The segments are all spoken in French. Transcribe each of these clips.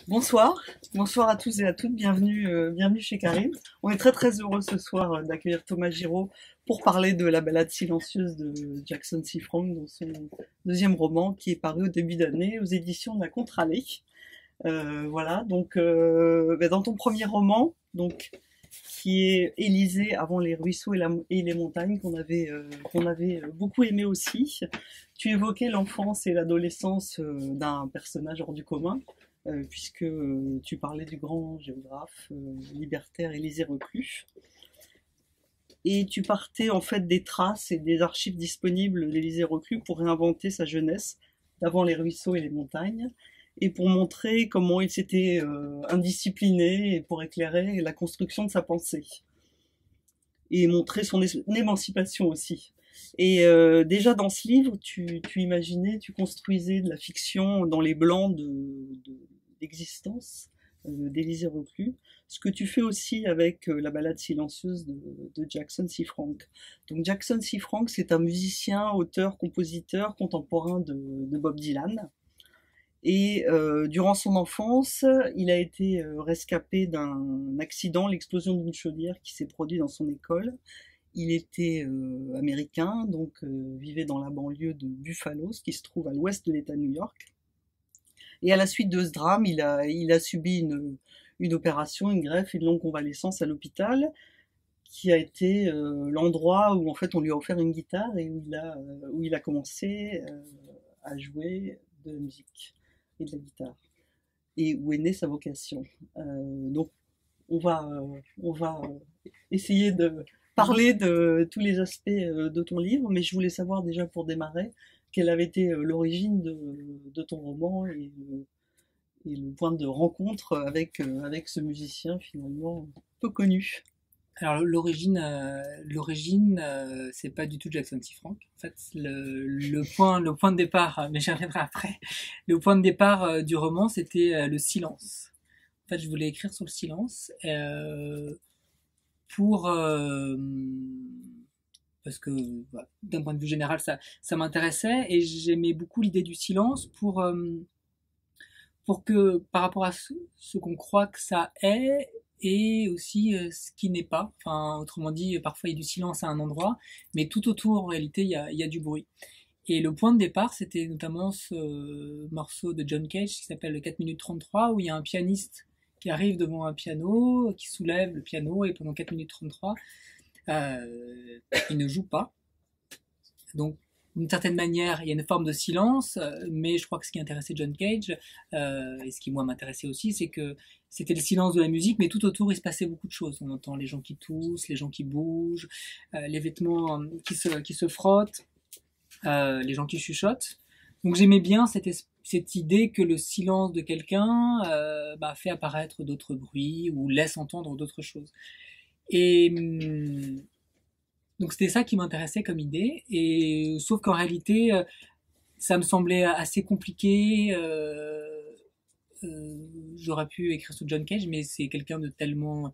Bonsoir, bonsoir à tous et à toutes, bienvenue chez Karim. On est très heureux ce soir d'accueillir Thomas Giraud pour parler de La Balade silencieuse de Jackson C. Frank, dans son deuxième roman qui est paru au début d'année aux éditions de la Contre-Allée. Voilà, donc dans ton premier roman, donc qui est Élysée avant les ruisseaux et les montagnes, qu'on avait beaucoup aimé aussi. Tu évoquais l'enfance et l'adolescence d'un personnage hors du commun, puisque tu parlais du grand géographe libertaire Élisée Reclus. Et tu partais en fait des traces et des archives disponibles d'Élisée Reclus pour réinventer sa jeunesse d'avant les ruisseaux et les montagnes, et pour montrer comment il s'était indiscipliné et pour éclairer la construction de sa pensée. Et montrer son émancipation aussi. Et déjà dans ce livre, tu imaginais, tu construisais de la fiction dans les blancs d'existence d'Élisée Reclus, ce que tu fais aussi avec La Balade silencieuse de Jackson C. Frank. Donc Jackson C. Frank, c'est un musicien, auteur, compositeur contemporain de Bob Dylan. Et durant son enfance, il a été rescapé d'un accident, l'explosion d'une chaudière qui s'est produite dans son école. Il était américain, donc vivait dans la banlieue de Buffalo, ce qui se trouve à l'ouest de l'État de New York. Et à la suite de ce drame, il a subi une opération, une greffe, une longue convalescence à l'hôpital, qui a été l'endroit où en fait on lui a offert une guitare et où il a commencé à jouer de la musique et de la guitare, et où est née sa vocation. Donc on va essayer de parler de tous les aspects de ton livre, mais je voulais savoir déjà pour démarrer quelle avait été l'origine de ton roman et le point de rencontre avec ce musicien finalement peu connu. Alors l'origine, c'est pas du tout Jackson C. Frank. En fait, le point de départ, mais j'y reviendrai après. Le point de départ du roman, c'était le silence. En fait, je voulais écrire sur le silence pour parce que voilà, d'un point de vue général, ça m'intéressait et j'aimais beaucoup l'idée du silence pour que par rapport à ce qu'on croit que ça est et aussi ce qui n'est pas. Enfin, autrement dit, parfois il y a du silence à un endroit, mais tout autour, en réalité, il y a du bruit. Et le point de départ, c'était notamment ce morceau de John Cage qui s'appelle le 4 minutes 33, où il y a un pianiste qui arrive devant un piano, qui soulève le piano, et pendant 4 minutes 33, il ne joue pas. Donc, d'une certaine manière, il y a une forme de silence, mais je crois que ce qui intéressait John Cage, et ce qui moi m'intéressait aussi, c'est que c'était le silence de la musique, mais tout autour il se passait beaucoup de choses. On entend les gens qui toussent, les gens qui bougent, les vêtements qui se frottent, les gens qui chuchotent. Donc j'aimais bien cette idée que le silence de quelqu'un fait apparaître d'autres bruits ou laisse entendre d'autres choses. Et donc c'était ça qui m'intéressait comme idée, et sauf qu'en réalité, ça me semblait assez compliqué. J'aurais pu écrire sur John Cage, mais c'est quelqu'un de tellement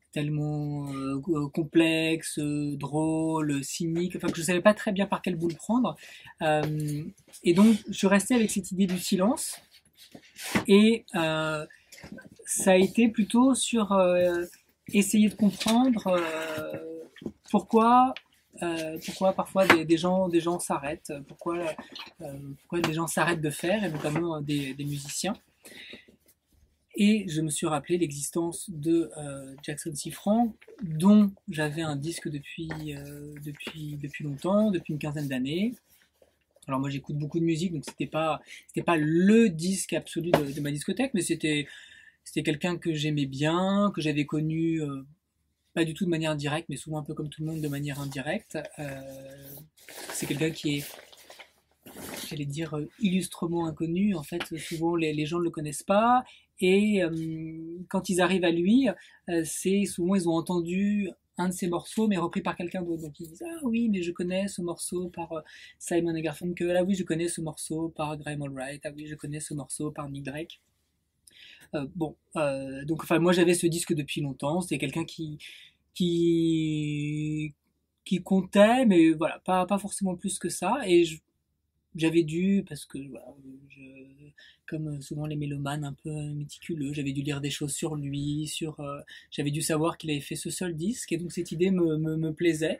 complexe, drôle, cynique, enfin que je savais pas très bien par quel bout le prendre. Et donc je suis resté avec cette idée du silence, et ça a été plutôt sur essayer de comprendre pourquoi parfois des gens s'arrêtent, pourquoi des gens s'arrêtent de faire, et notamment des musiciens. Et je me suis rappelé l'existence de Jackson C. Frank, dont j'avais un disque depuis longtemps, depuis une quinzaine d'années. Alors moi j'écoute beaucoup de musique, donc c'était pas le disque absolu de ma discothèque, mais c'était quelqu'un que j'aimais bien, que j'avais connu pas du tout de manière directe, mais souvent un peu comme tout le monde de manière indirecte. C'est quelqu'un qui est, j'allais dire, illustrement inconnu. En fait, souvent les gens ne le connaissent pas, et quand ils arrivent à lui, c'est souvent ils ont entendu un de ses morceaux mais repris par quelqu'un d'autre, donc ils disent ah oui mais je connais ce morceau par Simon & Garfunkel, ah oui je connais ce morceau par Graham Allwright, ah oui je connais ce morceau par Nick Drake. Donc enfin moi j'avais ce disque depuis longtemps, c'était quelqu'un qui comptait, mais voilà, pas forcément plus que ça, et j'avais dû, parce que voilà, comme souvent les mélomanes un peu méticuleux, j'avais dû lire des choses sur lui, j'avais dû savoir qu'il avait fait ce seul disque, et donc cette idée me plaisait,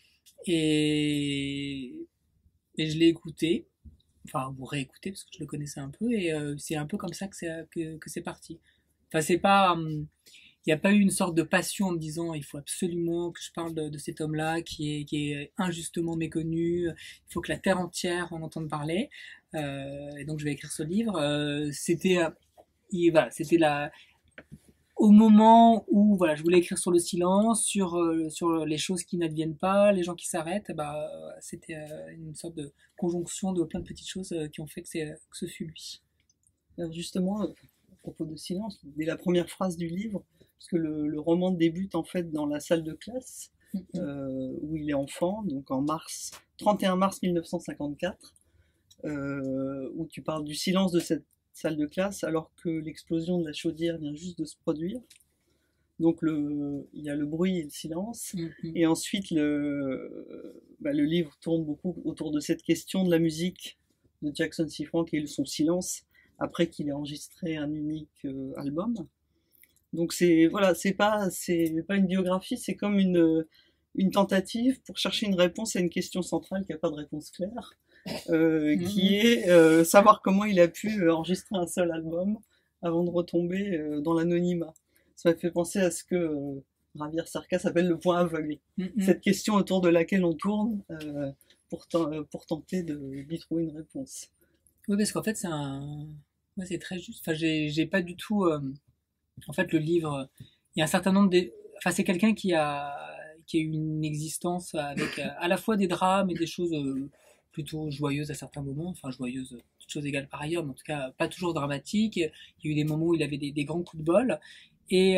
et, et je l'ai écouté, enfin, vous réécoutez, parce que je le connaissais un peu, et c'est un peu comme ça que c'est parti. Enfin, c'est pas, il n'y a pas eu une sorte de passion en me disant il faut absolument que je parle de cet homme-là qui est injustement méconnu, il faut que la terre entière en entende parler, et donc je vais écrire ce livre. Voilà, c'était au moment où voilà, je voulais écrire sur le silence, sur les choses qui n'adviennent pas, les gens qui s'arrêtent, bah, c'était une sorte de conjonction de plein de petites choses qui ont fait que ce fut lui. Alors justement, à propos de silence, dès la première phrase du livre, parce que le roman débute en fait dans la salle de classe, où il est enfant, donc en 31 mars 1954, où tu parles du silence de cette salle de classe alors que l'explosion de la chaudière vient juste de se produire. Donc il y a le bruit et le silence. Et ensuite, le livre tourne beaucoup autour de cette question de la musique de Jackson C. Frank et son silence après qu'il ait enregistré un unique album. Donc voilà, c'est pas une biographie, c'est comme une tentative pour chercher une réponse à une question centrale qui n'a pas de réponse claire, qui est savoir comment il a pu enregistrer un seul album avant de retomber dans l'anonymat. Ça m'a fait penser à ce que Javier Cercas s'appelle le point aveugle. Cette question autour de laquelle on tourne pour tenter d'y trouver une réponse. Oui, parce qu'en fait, ouais, c'est très juste. Enfin, j'ai pas du tout. En fait, le livre, il y a un certain nombre de. Enfin, c'est quelqu'un qui a eu une existence avec à la fois des drames et des choses plutôt joyeuses à certains moments. Enfin, joyeuses, toutes choses égales par ailleurs, mais en tout cas, pas toujours dramatiques. Il y a eu des moments où il avait des grands coups de bol. Et,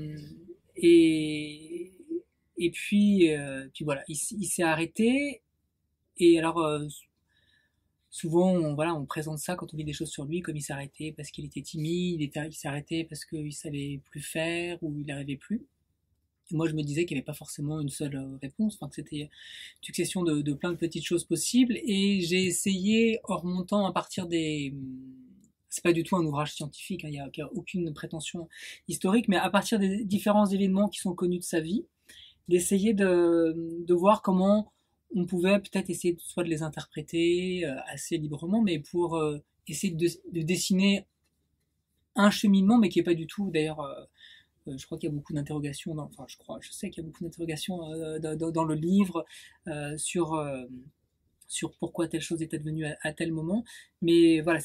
et, puis voilà, il s'est arrêté. Et alors, souvent, voilà, on présente ça quand on lit des choses sur lui, comme il s'est arrêté parce qu'il était timide, il s'est arrêté parce qu'il savait plus faire ou il n'arrivait plus. Et moi, je me disais qu'il n'y avait pas forcément une seule réponse, enfin, que c'était une succession de plein de petites choses possibles. Et j'ai essayé, en remontant à partir c'est pas du tout un ouvrage scientifique, hein, il n'y a aucune prétention historique, mais à partir des différents événements qui sont connus de sa vie, d'essayer de voir comment on pouvait peut-être essayer soit de les interpréter assez librement, mais pour essayer de dessiner un cheminement, mais qui est pas du tout, d'ailleurs, je crois qu'il y a beaucoup d'interrogations, je sais qu'il y a beaucoup d'interrogations dans le livre sur pourquoi telle chose est advenue à tel moment, mais voilà,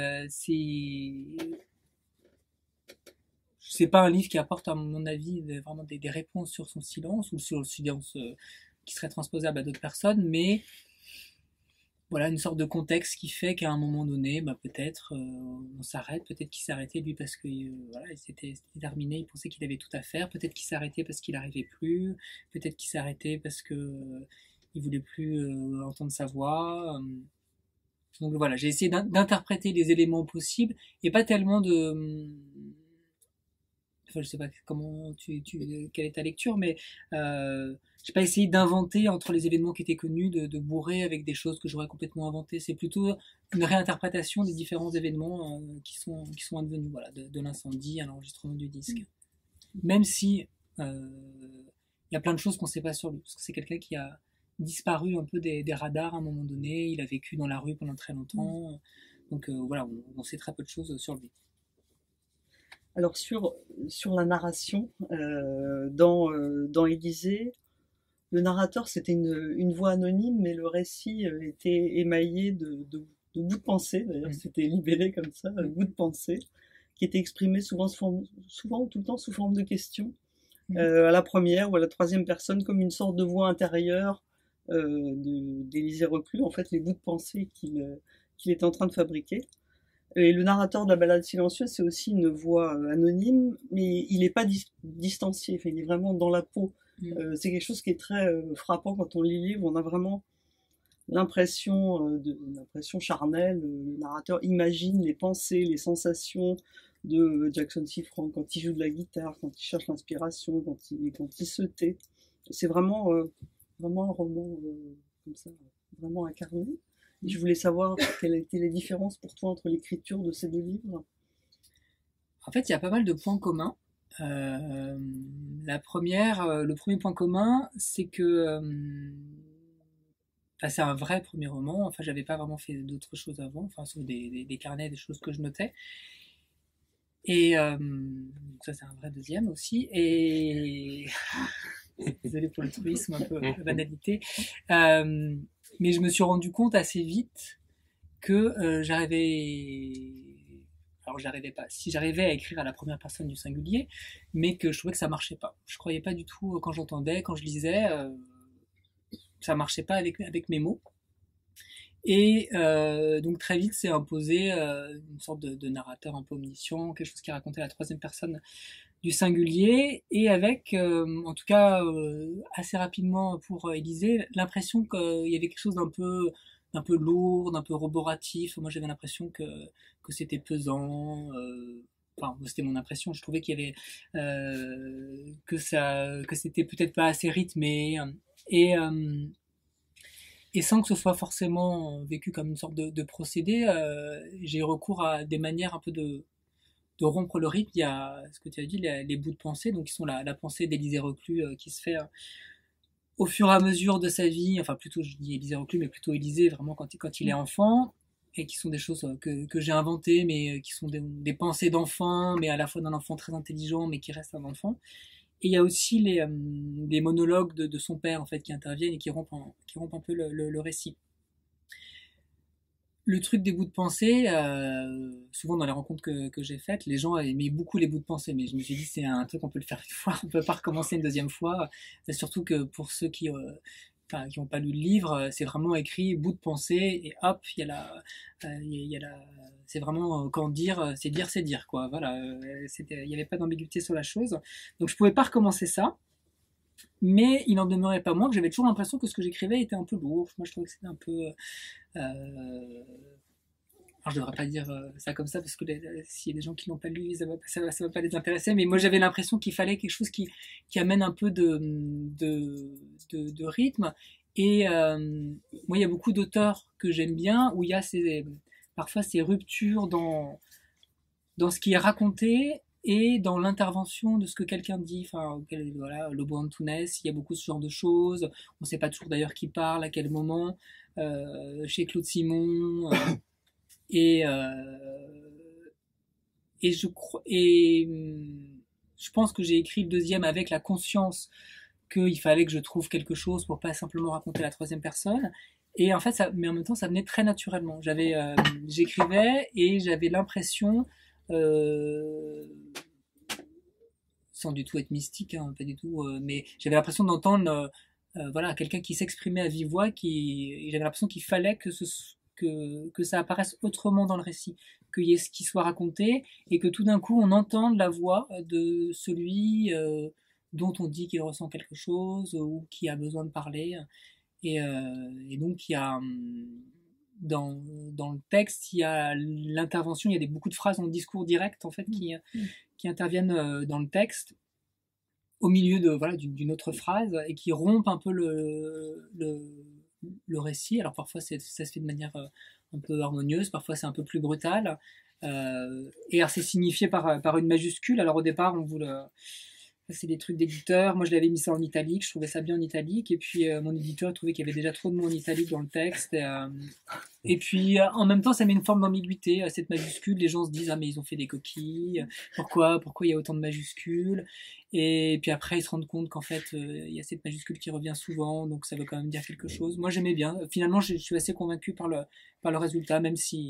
c'est pas un livre qui apporte, à mon avis, vraiment des réponses sur son silence ou sur le silence qui serait transposable à d'autres personnes, mais voilà, une sorte de contexte qui fait qu'à un moment donné, bah, peut-être on s'arrête, peut-être qu'il s'est arrêté lui parce que voilà, c'était terminé, il pensait qu'il avait tout à faire, peut-être qu'il s'est arrêté parce qu'il n'arrivait plus, peut-être qu'il s'est arrêté parce que il voulait plus entendre sa voix. Donc voilà, j'ai essayé d'interpréter les éléments possibles et pas tellement de enfin, je sais pas comment quelle est ta lecture, mais j'ai pas essayé d'inventer entre les événements qui étaient connus, de bourrer avec des choses que j'aurais complètement inventées. C'est plutôt une réinterprétation des différents événements qui sont advenus, voilà, de l'incendie à l'enregistrement du disque. Même si il y a plein de choses qu'on sait pas sur lui, parce que c'est quelqu'un qui a disparu un peu des radars à un moment donné. Il a vécu dans la rue pendant très longtemps, donc voilà, on sait très peu de choses sur lui. Alors sur la narration, dans Élysée, le narrateur c'était une voix anonyme, mais le récit était émaillé de bouts de pensée, d'ailleurs c'était libellé comme ça, bouts de pensée, qui étaient exprimés souvent ou tout le temps sous forme de questions, à la première ou à la troisième personne, comme une sorte de voix intérieure d'Élysée Reclus, en fait les bouts de pensée qu'il est en train de fabriquer. Et le narrateur de la balade silencieuse, c'est aussi une voix anonyme, mais il n'est pas distancié, enfin, il est vraiment dans la peau. C'est quelque chose qui est très frappant quand on lit le livre. On a vraiment l'impression charnelle. Le narrateur imagine les pensées, les sensations de Jackson C. Frank quand il joue de la guitare, quand il cherche l'inspiration, quand il se tait. C'est vraiment un roman comme ça, vraiment incarné. Je voulais savoir quelles étaient les différences pour toi entre l'écriture de ces deux livres. En fait, il y a pas mal de points communs. Le premier point commun, c'est que c'est un vrai premier roman. Enfin, j'avais pas vraiment fait d'autres choses avant, enfin, sauf des carnets, des choses que je notais. Et donc ça, c'est un vrai deuxième aussi. Et désolé pour le truisme, un peu la banalité. Mais je me suis rendu compte assez vite que j'arrivais pas. Si j'arrivais à écrire à la première personne du singulier, mais que je trouvais que ça marchait pas. Je croyais pas du tout quand j'entendais, quand je lisais, ça marchait pas avec mes mots. Et donc très vite s'est imposé une sorte de narrateur un peu omniscient, quelque chose qui racontait la troisième personne du singulier, et avec, en tout cas assez rapidement pour Élisée, l'impression qu'il y avait quelque chose d'un peu lourd, d'un peu roboratif. Moi j'avais l'impression que c'était pesant. Enfin, c'était mon impression. Je trouvais qu'il y avait que c'était peut-être pas assez rythmé. Et et sans que ce soit forcément vécu comme une sorte de procédé, j'ai eu recours à des manières un peu de rompre le rythme. Il y a ce que tu as dit, les bouts de pensée, donc qui sont la pensée d'Élisée Reclus qui se fait au fur et à mesure de sa vie, enfin plutôt je dis Élisée Reclus, mais plutôt Élisée vraiment quand il est enfant, et qui sont des choses que j'ai inventées, mais qui sont des pensées d'enfant, mais à la fois d'un enfant très intelligent, mais qui reste un enfant. Et il y a aussi les monologues de son père en fait qui interviennent et qui rompent un peu le récit. Le truc des bouts de pensée, souvent dans les rencontres que j'ai faites, les gens aimaient beaucoup les bouts de pensée, mais je me suis dit c'est un truc on peut le faire une fois, on peut pas recommencer une deuxième fois. C'est surtout que pour ceux qui n'ont pas lu le livre, c'est vraiment écrit bout de pensée et hop, il y a la, c'est vraiment quand dire, c'est dire quoi. Voilà, il n'y avait pas d'ambiguïté sur la chose, donc je pouvais pas recommencer ça. Mais il n'en demeurait pas moins que j'avais toujours l'impression que ce que j'écrivais était un peu lourd. Moi, je trouvais que c'était un peu alors, je devrais pas dire ça comme ça parce que s'il y a des gens qui l'ont pas lu, ça va pas les intéresser. Mais moi, j'avais l'impression qu'il fallait quelque chose qui amène un peu de rythme. Et moi, il y a beaucoup d'auteurs que j'aime bien où il y a parfois ces ruptures dans ce qui est raconté et dans l'intervention de ce que quelqu'un dit. Enfin, voilà, Lobo Antunes, il y a beaucoup de ce genre de choses. On ne sait pas toujours d'ailleurs qui parle, à quel moment. Chez Claude Simon. Et, et je pense que j'ai écrit le deuxième avec la conscience qu'il fallait que je trouve quelque chose pour pas simplement raconter la troisième personne. Et en fait, mais en même temps, ça venait très naturellement. J'écrivais et j'avais l'impression, euh, sans du tout être mystique, hein, pas du tout, mais j'avais l'impression d'entendre, voilà, quelqu'un qui s'exprimait à vive voix, et j'avais l'impression qu'il fallait que ça apparaisse autrement dans le récit, qu'il y ait ce qui soit raconté, et que tout d'un coup on entende la voix de celui dont on dit qu'il ressent quelque chose ou qui a besoin de parler. Et donc il y a dans le texte, il y a l'intervention, il y a beaucoup de phrases en discours direct en fait qui interviennent dans le texte au milieu voilà d'une autre phrase et qui rompent un peu le récit. Alors parfois ça se fait de manière un peu harmonieuse, parfois c'est un peu plus brutal. Et alors c'est signifié par une majuscule. Alors au départ on voulait c'est des trucs d'éditeur. Moi, je l'avais mis ça en italique. Je trouvais ça bien en italique. Et puis, mon éditeur trouvait qu'il y avait déjà trop de mots en italique dans le texte. Et puis, en même temps, ça met une forme d'ambiguïté. Cette majuscule, les gens se disent, ah, mais ils ont fait des coquilles. Pourquoi il y a autant de majuscules? Et puis après, ils se rendent compte qu'en fait, il y a cette majuscule qui revient souvent. Donc, ça veut quand même dire quelque chose. Moi, j'aimais bien. Finalement, je suis assez convaincu par le résultat,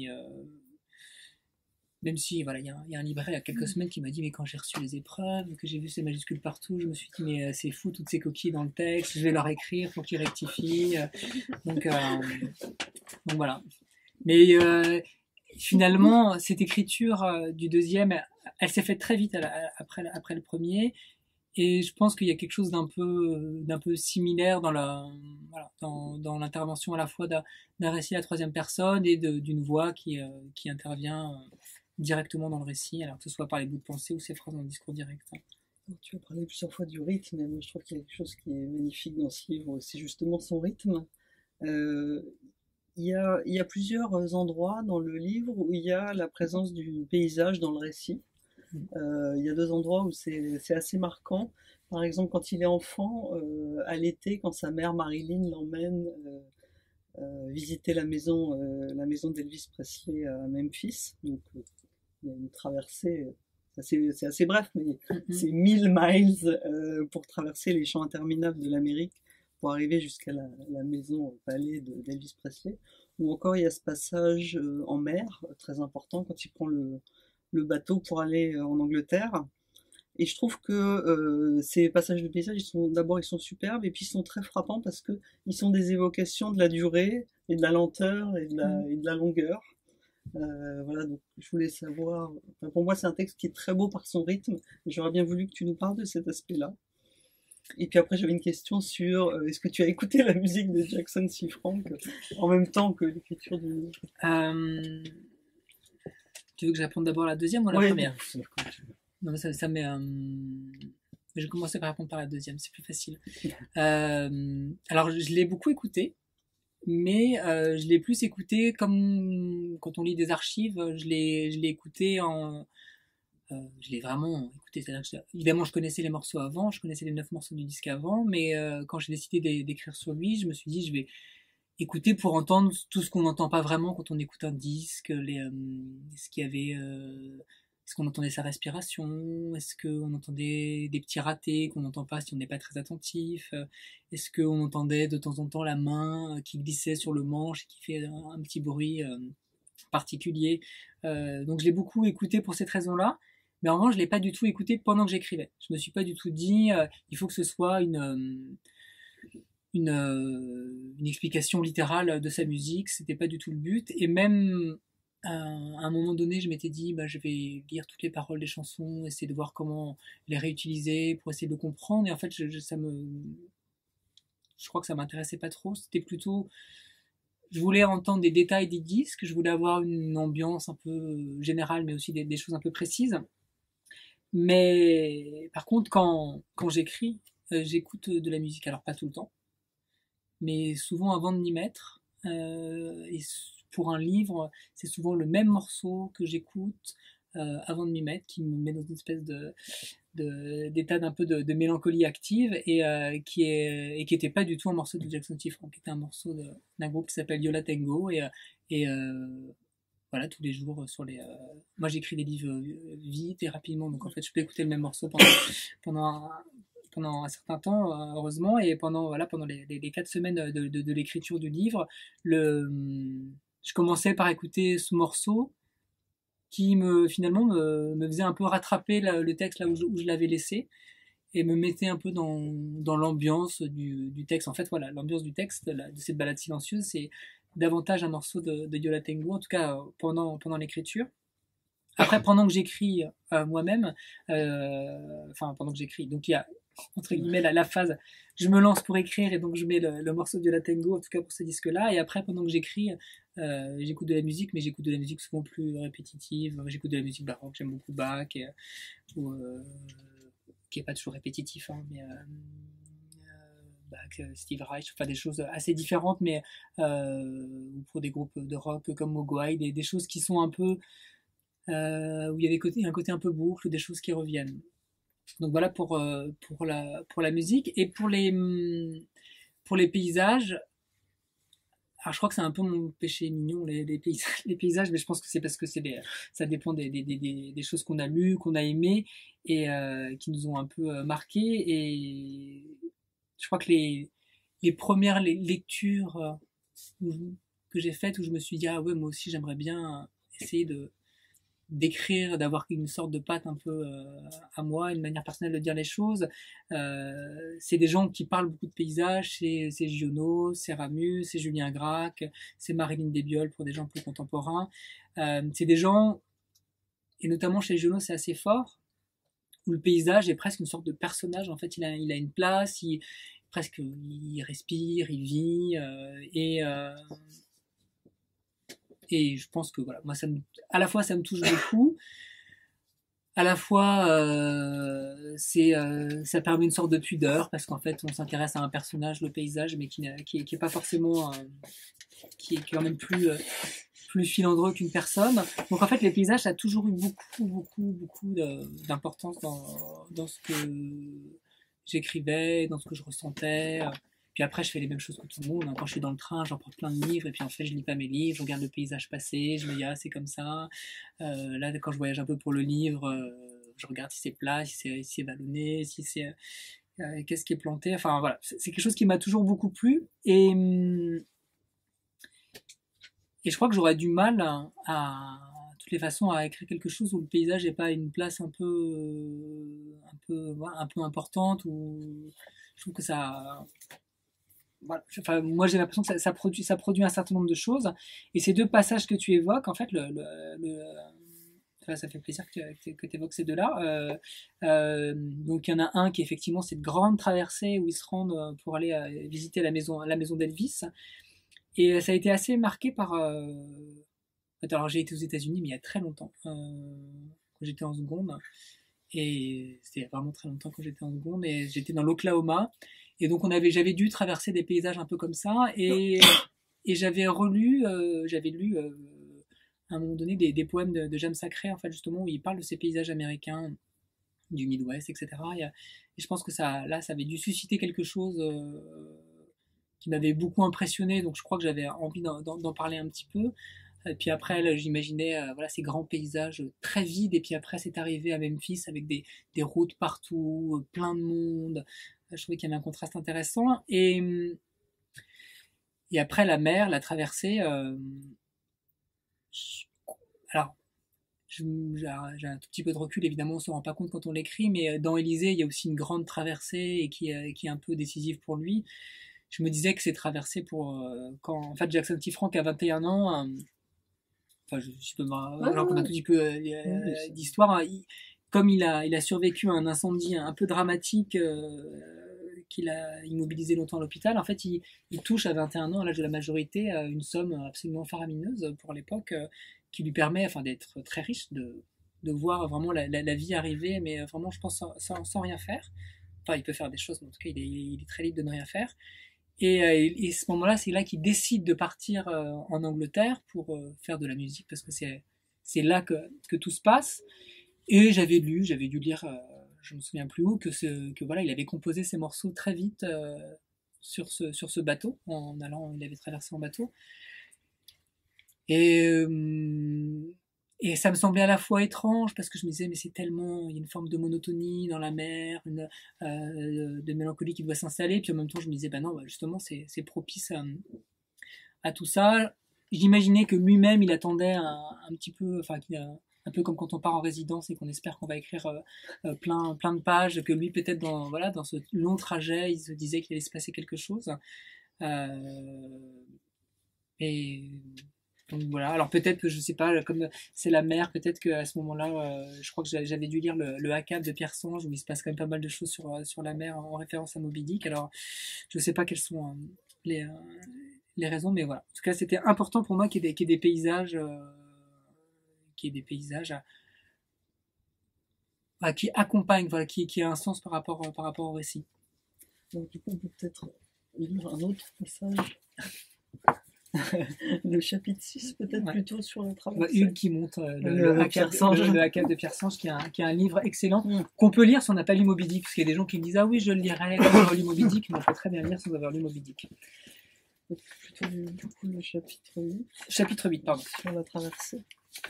même si, voilà, il y a un libraire il y a quelques semaines qui m'a dit, mais quand j'ai reçu les épreuves, que j'ai vu ces majuscules partout, je me suis dit, mais c'est fou, toutes ces coquilles dans le texte, je vais leur écrire pour qu'ils rectifient. Donc, donc voilà. Mais finalement, cette écriture du deuxième, elle s'est faite très vite après le premier. Et je pense qu'il y a quelque chose d'un peu similaire voilà, dans l'intervention à la fois d'un récit à la troisième personne et d'une voix qui intervient directement dans le récit, alors que ce soit par les bouts de pensée ou ces phrases en discours direct. Tu as parlé plusieurs fois du rythme, et moi je trouve qu'il y a quelque chose qui est magnifique dans ce livre, c'est justement son rythme. Il il y a plusieurs endroits dans le livre où il y a la présence du paysage dans le récit. Il y a deux endroits où c'est assez marquant. Par exemple, quand il est enfant, à l'été, quand sa mère Marilyn l'emmène visiter la maison d'Elvis Presley à Memphis. Donc, il y a une traversée, c'est assez bref, mais c'est 1000 miles pour traverser les champs interminables de l'Amérique pour arriver jusqu'à la maison au palais d'Elvis Presley. Ou encore, il y a ce passage en mer, très important, quand il prend le bateau pour aller en Angleterre. Et je trouve que ces passages de paysage, d'abord ils sont superbes et puis ils sont très frappants parce que ils sont des évocations de la durée et de la lenteur et de la longueur. Voilà, donc je voulais savoir. Enfin, pour moi, c'est un texte qui est très beau par son rythme. Et j'aurais bien voulu que tu nous parles de cet aspect-là. Et puis après, j'avais une question sur est-ce que tu as écouté la musique de Jackson C. Frank en même temps que l'écriture du livre? Tu veux que je réponde d'abord à la deuxième ou à la Ouais, première? bon, Non, mais ça met. Je vais commencer par répondre par la deuxième, c'est plus facile. Alors, je l'ai beaucoup écouté, mais je l'ai plus écouté comme quand on lit des archives. Je l'ai écouté je l'ai vraiment écouté. Évidemment, je connaissais les morceaux avant, je connaissais les 9 morceaux du disque avant, mais quand j'ai décidé d'écrire sur lui, je me suis dit, je vais écouter pour entendre tout ce qu'on n'entend pas vraiment quand on écoute un disque, ce qu'il y avait. Est-ce qu'on entendait sa respiration? Est-ce qu'on entendait des petits ratés qu'on n'entend pas si on n'est pas très attentif? Est-ce qu'on entendait de temps en temps la main qui glissait sur le manche et qui fait un petit bruit particulier? Donc je l'ai beaucoup écouté pour cette raison-là. Mais en revanche, je l'ai pas du tout écouté pendant que j'écrivais. Je me suis pas du tout dit, il faut que ce soit une explication littérale de sa musique. C'était pas du tout le but. Et même à un moment donné, je m'étais dit, bah, je vais lire toutes les paroles des chansons, essayer de voir comment les réutiliser pour essayer de comprendre. Et en fait, je crois que ça m'intéressait pas trop. C'était plutôt, je voulais entendre des détails des disques. Je voulais avoir une ambiance un peu générale, mais aussi des choses un peu précises. Mais par contre, quand j'écris, j'écoute de la musique. Alors pas tout le temps, mais souvent avant de m'y mettre. Et pour un livre, c'est souvent le même morceau que j'écoute avant de m'y mettre, qui me met dans une espèce d'état d'un peu de mélancolie active et qui était pas du tout un morceau de Jackson C. Frank, qui était un morceau d'un groupe qui s'appelle Yola Tango et voilà, tous les jours moi j'écris des livres vite et rapidement, donc en fait je peux écouter le même morceau pendant pendant un certain temps, heureusement, et pendant les 4 semaines de l'écriture du livre, je commençais par écouter ce morceau qui finalement me faisait un peu rattraper le texte là où je l'avais laissé et me mettait un peu dans l'ambiance du texte. En fait, voilà, l'ambiance du texte de cette balade silencieuse, c'est davantage un morceau de Yola Tango, en tout cas pendant l'écriture. Après, pendant que j'écris moi-même, pendant que j'écris, donc il y a entre guillemets la phase, je me lance pour écrire et donc je mets le morceau de La Tango, en tout cas pour ce disque-là, et après pendant que j'écris, j'écoute de la musique, mais j'écoute de la musique souvent plus répétitive. J'écoute de la musique baroque, j'aime beaucoup Bach, qui est pas toujours répétitif, hein, mais Bach, Steve Reich, enfin des choses assez différentes, mais ou pour des groupes de rock comme Mogwai, des choses qui sont un peu où il y a un côté un peu boucle, des choses qui reviennent. Donc voilà pour la musique. Et pour les paysages, alors je crois que c'est un peu mon péché mignon, les paysages, mais je pense que c'est parce que ça dépend des choses qu'on a lues, qu'on a aimées et qui nous ont un peu marqués. Et je crois que les premières lectures que j'ai faites, où je me suis dit, ah ouais, moi aussi j'aimerais bien essayer d'écrire, d'avoir une sorte de patte un peu à moi, une manière personnelle de dire les choses. C'est des gens qui parlent beaucoup de paysages, c'est Giono, c'est Ramus, c'est Julien Gracq, c'est Marilyn Desbioles pour des gens plus contemporains. C'est des gens, et notamment chez Giono c'est assez fort, où le paysage est presque une sorte de personnage. En fait, il a une place, il respire, il vit, et je pense que voilà, moi à la fois ça me touche beaucoup, à la fois ça permet une sorte de pudeur parce qu'en fait on s'intéresse à un personnage, le paysage, mais qui est pas forcément, qui est quand même plus filandreux qu'une personne. Donc en fait les paysages ça a toujours eu beaucoup d'importance dans ce que j'écrivais, dans ce que je ressentais. Puis après, je fais les mêmes choses que tout le monde. Quand je suis dans le train, j'en prends plein de livres, et puis en fait, je lis pas mes livres, je regarde le paysage passer, je me dis, ah, c'est comme ça. Là, quand je voyage un peu pour le livre, je regarde si c'est plat, si c'est vallonné, si c'est. Qu'est-ce qui est planté. Enfin, voilà. C'est quelque chose qui m'a toujours beaucoup plu. Et je crois que j'aurais du mal de toutes les façons, à écrire quelque chose où le paysage n'est pas une place un peu importante, où je trouve que ça. Voilà. Enfin, moi j'ai l'impression que ça produit un certain nombre de choses, et ces deux passages que tu évoques, en fait, enfin, ça fait plaisir que tu évoques ces deux-là. Donc il y en a un qui est effectivement cette grande traversée où ils se rendent pour aller visiter la maison d'Elvis, et ça a été assez marqué par. Alors j'ai été aux États-Unis, mais il y a très longtemps, quand j'étais en seconde. Et c'était vraiment très longtemps quand j'étais en seconde, et j'étais dans l'Oklahoma, et donc j'avais dû traverser des paysages un peu comme ça, et j'avais lu à un moment donné des poèmes de James Sacré, en fait, justement, où il parle de ces paysages américains du Midwest, etc. Et je pense que ça avait dû susciter quelque chose qui m'avait beaucoup impressionné, donc je crois que j'avais envie d'en parler un petit peu. Et puis après, là, j'imaginais voilà, ces grands paysages très vides. Et puis après, c'est arrivé à Memphis avec des routes partout, plein de monde. Je trouvais qu'il y avait un contraste intéressant. Et après, la mer, la traversée. Alors, j'ai un tout petit peu de recul, évidemment, on ne se rend pas compte quand on l'écrit. Mais dans Élysée, il y a aussi une grande traversée, et qui est un peu décisive pour lui. Je me disais que c'est traversé quand en fait, Jackson T. Frank a 21 ans. Enfin, je peux raconter un tout petit peu d'histoire. Comme il a survécu à un incendie un peu dramatique qu'il a immobilisé longtemps à l'hôpital, en fait, il touche à 21 ans, à l'âge de la majorité, une somme absolument faramineuse pour l'époque, qui lui permet, enfin, d'être très riche, de voir vraiment la vie arriver, mais vraiment, je pense, sans rien faire. Enfin, il peut faire des choses, mais en tout cas, il est très libre de ne rien faire. Et ce moment-là, c'est là qu'il décide de partir en Angleterre pour faire de la musique, parce que c'est là que tout se passe. Et j'avais dû lire, je me souviens plus où, que voilà, il avait composé ses morceaux très vite sur ce bateau, il avait traversé en bateau. Et ça me semblait à la fois étrange, parce que je me disais, mais il y a une forme de monotonie dans la mer, de mélancolie qui doit s'installer. Puis en même temps, je me disais, non, justement, c'est propice à tout ça. J'imaginais que lui-même, il attendait un petit peu, enfin, un peu comme quand on part en résidence et qu'on espère qu'on va écrire plein de pages, que lui, peut-être dans ce long trajet, il se disait qu'il allait se passer quelque chose. Et donc voilà, alors peut-être que je sais pas, comme c'est la mer, peut-être qu'à ce moment-là, je crois que j'avais dû lire le Hacab de Pierre Sange, où il se passe quand même pas mal de choses sur la mer, en référence à Moby Dick. Alors je sais pas quelles sont les raisons, mais voilà. En tout cas, c'était important pour moi qu'il y ait des paysages, qui accompagnent, voilà, qui aient un sens par rapport au récit. Donc du coup, on peut peut-être lire un autre passage. Le chapitre 6, peut-être, ouais. Plutôt sur la traversée. Hugues qui monte le Hacab de Pierre Sange, qui est un livre excellent, qu'on peut lire si on n'a pas lu Moby Dick, parce qu'il y a des gens qui me disent, ah oui, je le lirai quand j'aurai lu Moby Dick, mais on peut très bien lire sans avoir lu Moby Dick. Plutôt du coup le chapitre 8. Chapitre 8, pardon. Sur la traversée.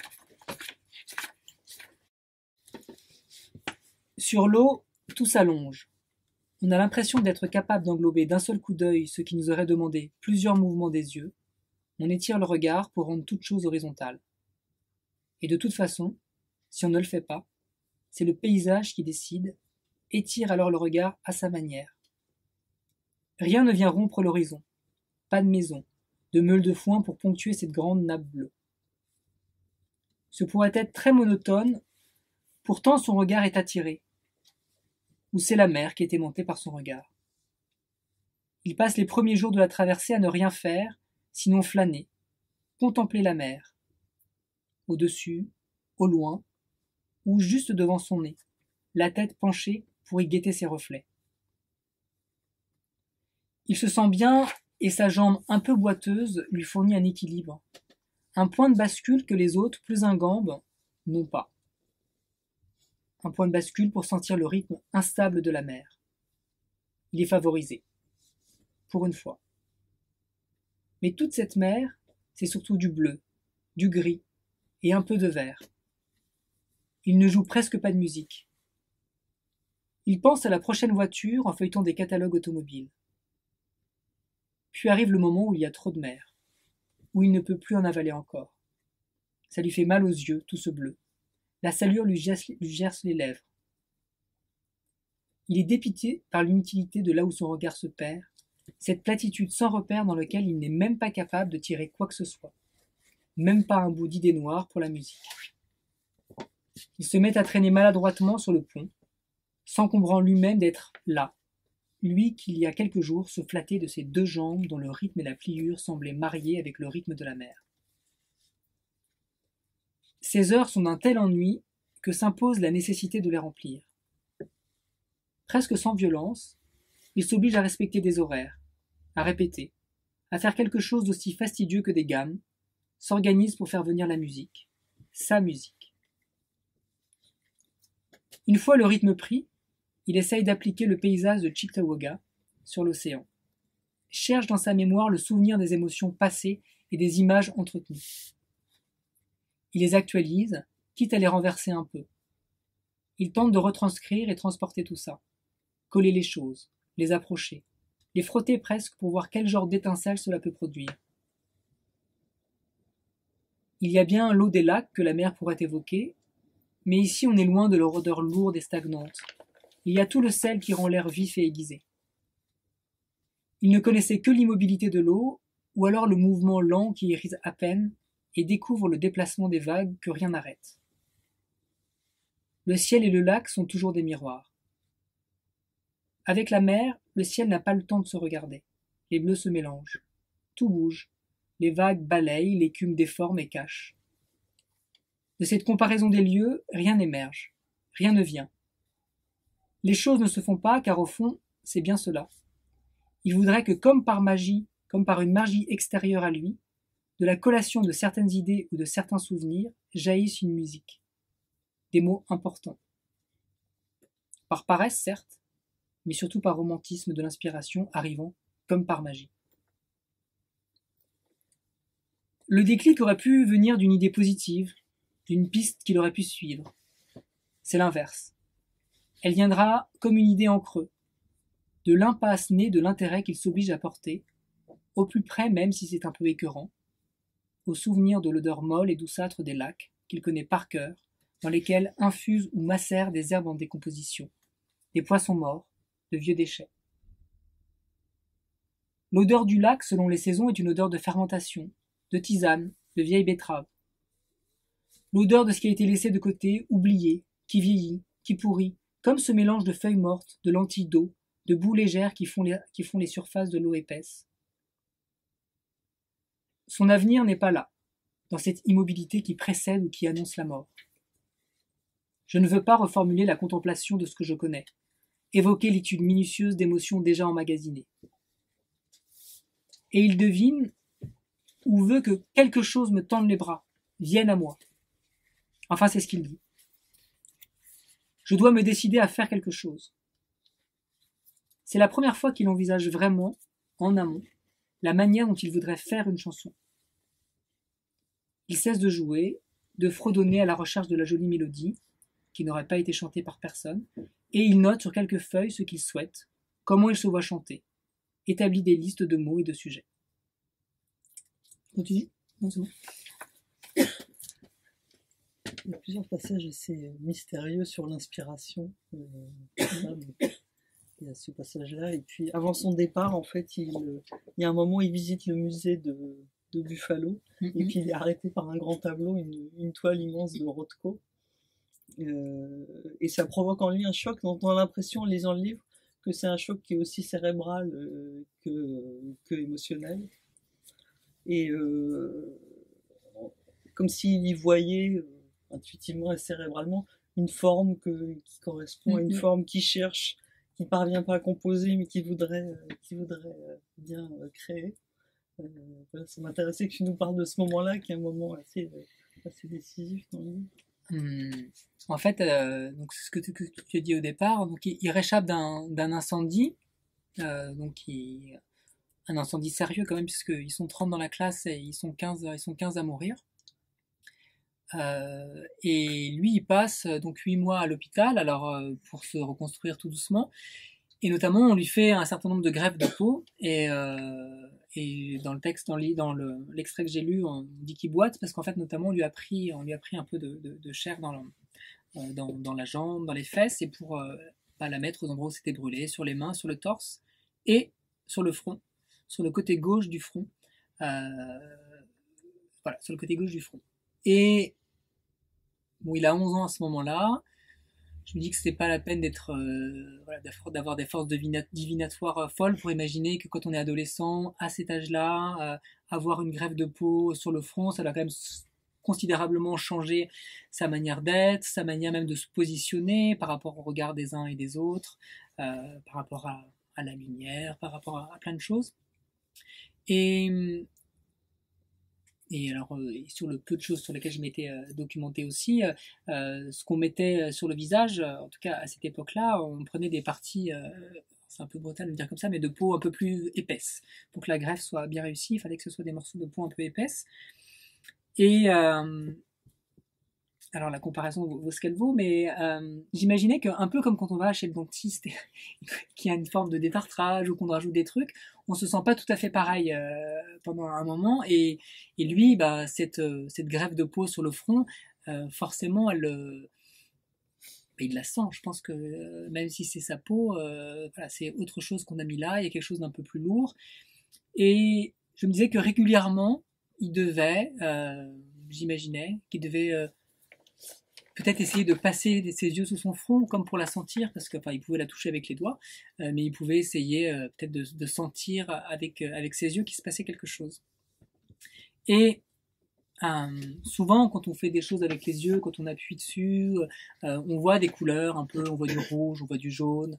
Sur l'eau, tout s'allonge. On a l'impression d'être capable d'englober d'un seul coup d'œil ce qui nous aurait demandé plusieurs mouvements des yeux. On étire le regard pour rendre toute chose horizontale. Et de toute façon, si on ne le fait pas, c'est le paysage qui décide, étire alors le regard à sa manière. Rien ne vient rompre l'horizon. Pas de maison, de meule de foin pour ponctuer cette grande nappe bleue. Ce pourrait être très monotone, pourtant son regard est attiré. Ou c'est la mer qui est aimantée par son regard. Il passe les premiers jours de la traversée à ne rien faire, sinon flâner, contempler la mer, au-dessus, au loin, ou juste devant son nez, la tête penchée pour y guetter ses reflets. Il se sent bien et sa jambe un peu boiteuse lui fournit un équilibre, un point de bascule que les autres, plus ingambes, n'ont pas. Un point de bascule pour sentir le rythme instable de la mer. Il est favorisé, pour une fois. Mais toute cette mer, c'est surtout du bleu, du gris et un peu de vert. Il ne joue presque pas de musique. Il pense à la prochaine voiture en feuilletant des catalogues automobiles. Puis arrive le moment où il y a trop de mer, où il ne peut plus en avaler encore. Ça lui fait mal aux yeux, tout ce bleu. La salure lui gerce les lèvres. Il est dépité par l'inutilité de là où son regard se perd, cette platitude sans repère dans laquelle il n'est même pas capable de tirer quoi que ce soit, même pas un bout d'idée noire pour la musique. Il se met à traîner maladroitement sur le pont, s'encombrant lui-même d'être là, lui qui il y a quelques jours se flattait de ses deux jambes dont le rythme et la pliure semblaient mariés avec le rythme de la mer. Ces heures sont d'un tel ennui que s'impose la nécessité de les remplir. Presque sans violence, il s'oblige à respecter des horaires, à répéter, à faire quelque chose d'aussi fastidieux que des gammes, s'organise pour faire venir la musique, sa musique. Une fois le rythme pris, il essaye d'appliquer le paysage de Cheektowaga sur l'océan, cherche dans sa mémoire le souvenir des émotions passées et des images entretenues. Il les actualise, quitte à les renverser un peu. Il tente de retranscrire et transporter tout ça, coller les choses, les approcher, les frotter presque pour voir quel genre d'étincelle cela peut produire. Il y a bien l'eau des lacs que la mer pourrait évoquer, mais ici on est loin de leur odeur lourde et stagnante. Il y a tout le sel qui rend l'air vif et aiguisé. Il ne connaissait que l'immobilité de l'eau, ou alors le mouvement lent qui irise à peine et découvre le déplacement des vagues que rien n'arrête. Le ciel et le lac sont toujours des miroirs. Avec la mer, le ciel n'a pas le temps de se regarder. Les bleus se mélangent. Tout bouge. Les vagues balayent, l'écume déforme et cache. De cette comparaison des lieux, rien n'émerge. Rien ne vient. Les choses ne se font pas, car au fond, c'est bien cela. Il voudrait que, comme par magie, comme par une magie extérieure à lui, de la collation de certaines idées ou de certains souvenirs, jaillisse une musique. Des mots importants. Par paresse, certes, mais surtout par romantisme de l'inspiration arrivant comme par magie. Le déclic aurait pu venir d'une idée positive, d'une piste qu'il aurait pu suivre. C'est l'inverse. Elle viendra comme une idée en creux, de l'impasse née de l'intérêt qu'il s'oblige à porter, au plus près même si c'est un peu écœurant, au souvenir de l'odeur molle et douceâtre des lacs, qu'il connaît par cœur, dans lesquels infusent ou macèrent des herbes en décomposition, des poissons morts, de vieux déchets. L'odeur du lac, selon les saisons, est une odeur de fermentation, de tisane, de vieille betterave. L'odeur de ce qui a été laissé de côté, oublié, qui vieillit, qui pourrit, comme ce mélange de feuilles mortes, de lentilles d'eau, de boues légères qui font les surfaces de l'eau épaisse. Son avenir n'est pas là, dans cette immobilité qui précède ou qui annonce la mort. Je ne veux pas reformuler la contemplation de ce que je connais, évoquer l'étude minutieuse d'émotions déjà emmagasinées. Et il devine ou veut que quelque chose me tende les bras, vienne à moi. Enfin, c'est ce qu'il dit. Je dois me décider à faire quelque chose. C'est la première fois qu'il envisage vraiment, en amont, la manière dont il voudrait faire une chanson. Il cesse de jouer, de fredonner à la recherche de la jolie mélodie, qui n'aurait pas été chantée par personne, et il note sur quelques feuilles ce qu'il souhaite, comment il se voit chanter, établit des listes de mots et de sujets. Continue. Non, c'est bon. Il y a plusieurs passages assez mystérieux sur l'inspiration. Il y a ce passage-là. Et puis, avant son départ, en fait, il y a un moment où il visite le musée de Buffalo. Et puis, il est arrêté par un grand tableau, une toile immense de Rothko. Et ça provoque en lui un choc dont on a l'impression, en lisant le livre, que c'est un choc qui est aussi cérébral que émotionnel. Et comme s'il y voyait intuitivement et cérébralement une forme qui correspond à une forme qui cherche, qui parvient pas à composer, mais qui voudrait bien créer. Voilà, ça m'intéressait que tu nous parles de ce moment-là, qui est un moment assez décisif dans le livre. En fait, donc c'est ce que tu as dit au départ. Donc il réchappe d'un incendie, un incendie sérieux quand même, puisqu'ils sont 30 dans la classe et ils sont 15 à mourir. Et lui, il passe donc 8 mois à l'hôpital, alors pour se reconstruire tout doucement. Et notamment, on lui fait un certain nombre de greffes de peau. Et dans le texte, dans l'extrait que j'ai lu, on dit qu'il boite parce qu'en fait, notamment, on lui a pris un peu de chair dans la jambe, dans les fesses, et pour la mettre aux endroits où c'était brûlé, sur les mains, sur le torse et sur le front, sur le côté gauche du front. Voilà, sur le côté gauche du front. Et bon, il a 11 ans à ce moment-là. Je me dis que c'était pas la peine d'avoir des forces divinatoires folles pour imaginer que quand on est adolescent, à cet âge-là, avoir une greffe de peau sur le front, ça doit quand même considérablement changer sa manière d'être, sa manière même de se positionner par rapport au regard des uns et des autres, par rapport à la lumière, par rapport à plein de choses. Et alors, sur le peu de choses sur lesquelles je m'étais documenté aussi, ce qu'on mettait sur le visage, en tout cas à cette époque-là, on prenait des parties, c'est un peu brutal de le dire comme ça, mais de peau un peu plus épaisse. Pour que la greffe soit bien réussie, il fallait que ce soit des morceaux de peau un peu épaisse. Et alors la comparaison vaut ce qu'elle vaut, mais j'imaginais qu'un peu comme quand on va chez le dentiste et qu'il y a une forme de détartrage ou qu'on rajoute des trucs, on se sent pas tout à fait pareil pendant un moment. Et lui, cette greffe de peau sur le front, forcément, il la sent. Je pense que même si c'est sa peau, voilà, c'est autre chose qu'on a mis là. Il y a quelque chose d'un peu plus lourd. Et je me disais que régulièrement, il devait, j'imaginais, qu'il devait peut-être essayer de passer ses yeux sous son front comme pour la sentir, parce que il pouvait la toucher avec les doigts, mais il pouvait essayer peut-être de sentir avec ses yeux qu'il se passait quelque chose. Et souvent quand on fait des choses avec les yeux, quand on appuie dessus, on voit des couleurs un peu, on voit du rouge, on voit du jaune,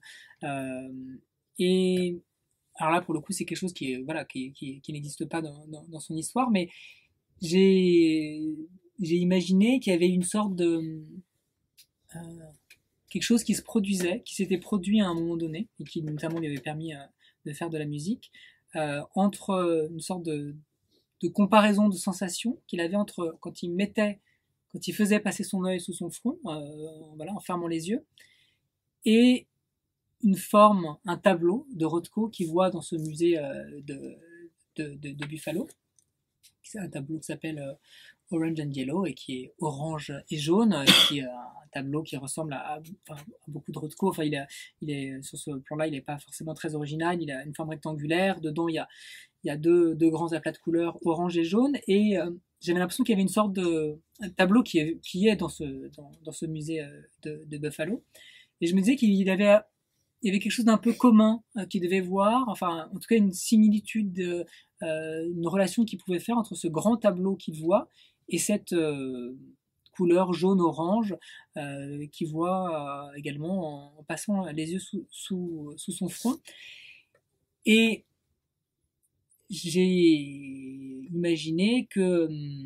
et alors là pour le coup c'est quelque chose qui n'existe pas dans son histoire, mais j'ai imaginé qu'il y avait une sorte de quelque chose qui se produisait, qui s'était produit à un moment donné, et qui notamment lui avait permis de faire de la musique, entre une sorte de comparaison de sensations qu'il avait entre quand il faisait passer son œil sous son front, en fermant les yeux, et une forme, un tableau de Rothko qu'il voit dans ce musée de Buffalo. C'est un tableau qui s'appelle Orange and Yellow et qui est orange et jaune, qui est un tableau qui ressemble à beaucoup de Rothko. Enfin, il est sur ce plan-là, il n'est pas forcément très original. Il a une forme rectangulaire. Dedans, il y a deux grands aplats de couleurs, orange et jaune. Et j'avais l'impression qu'il y avait une sorte de tableau qui est dans ce musée de Buffalo. Et je me disais qu'il y avait quelque chose d'un peu commun qu'il devait voir, enfin, en tout cas, une similitude, une relation qu'il pouvait faire entre ce grand tableau qu'il voit et cette couleur jaune-orange qu'il voit également en passant les yeux sous son front. Et j'ai imaginé que,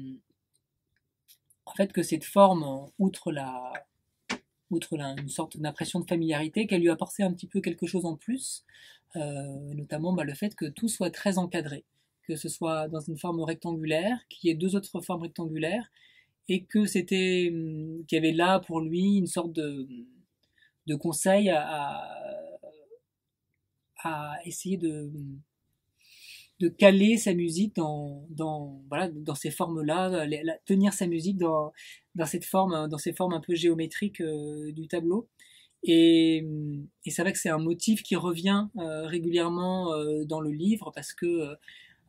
en fait, que cette forme, outre une sorte d'impression de familiarité, qu'elle lui apportait un petit peu quelque chose en plus, notamment le fait que tout soit très encadré, que ce soit dans une forme rectangulaire, qu'il y ait deux autres formes rectangulaires, et qu'il y avait là pour lui une sorte de conseil à essayer de caler sa musique dans ces formes-là, tenir sa musique dans ces formes un peu géométriques du tableau. Et c'est vrai que c'est un motif qui revient régulièrement dans le livre parce que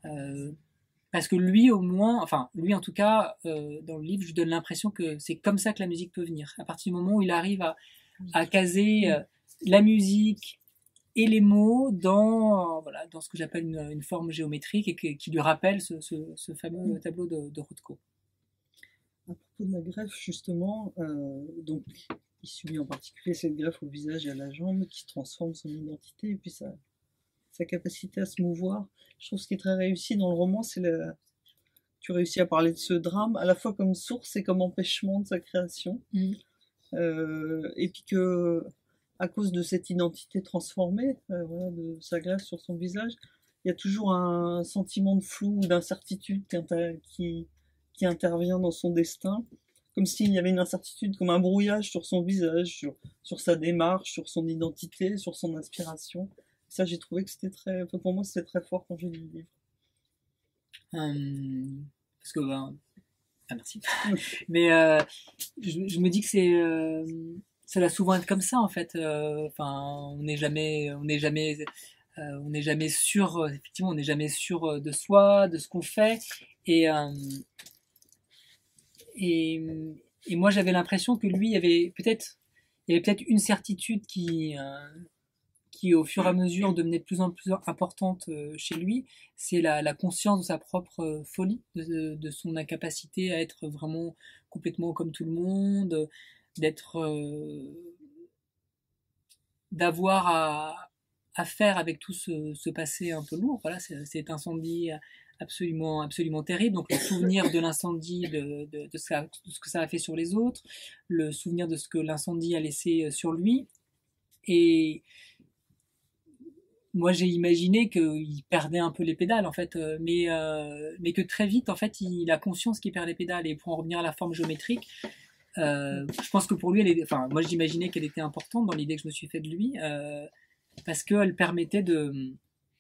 lui au moins, enfin lui en tout cas, dans le livre, je donne l'impression que c'est comme ça que la musique peut venir. À partir du moment où il arrive à caser la musique et les mots dans ce que j'appelle une forme géométrique et qui lui rappelle ce fameux tableau de Rothko. À propos de la greffe, justement, donc qui subit en particulier cette greffe au visage et à la jambe, qui transforme son identité et puis sa capacité à se mouvoir. Je trouve ce qui est très réussi dans le roman, c'est tu réussis à parler de ce drame à la fois comme source et comme empêchement de sa création. Et puis que, à cause de cette identité transformée, voilà, de sa greffe sur son visage, il y a toujours un sentiment de flou ou d'incertitude qui intervient dans son destin, comme s'il y avait une incertitude, comme un brouillage sur son visage, sur sa démarche, sur son identité, sur son inspiration. Ça, j'ai trouvé que c'était enfin, pour moi, c'était très fort quand j'ai lu le livre. Parce que, merci. Mais je me dis que ça va souvent être comme ça en fait. Enfin, on n'est jamais sûr. Effectivement, on n'est jamais sûr de soi, de ce qu'on fait. Et moi, j'avais l'impression que lui, il y avait peut-être une certitude qui au fur et à mesure devenait de plus en plus importante chez lui, c'est la conscience de sa propre folie, de son incapacité à être vraiment complètement comme tout le monde, d'avoir à faire avec tout ce passé un peu lourd. Voilà, cet incendie absolument terrible. Donc le souvenir de l'incendie, de ce que ça a fait sur les autres, le souvenir de ce que l'incendie a laissé sur lui. Et moi, j'ai imaginé qu'il perdait un peu les pédales, en fait, mais que très vite, en fait, il a conscience qu'il perd les pédales. Et pour en revenir à la forme géométrique, je pense que pour lui, moi, j'imaginais qu'elle était importante dans l'idée que je me suis fait de lui, parce qu'elle permettait de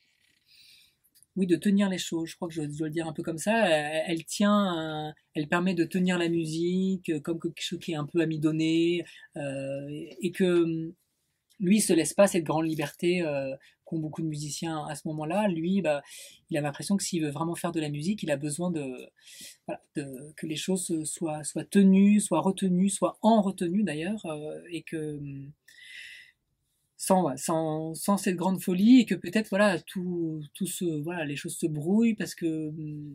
tenir les choses. Je crois que je dois le dire un peu comme ça. Elle permet de tenir la musique comme quelque chose qui est un peu amidonné, et que lui, il se laisse pas cette grande liberté qu'ont beaucoup de musiciens à ce moment-là. Lui, il a l'impression que s'il veut vraiment faire de la musique, il a besoin que les choses soient tenues, soient retenues, soient en retenue d'ailleurs, et que sans cette grande folie, et que peut-être voilà les choses se brouillent parce que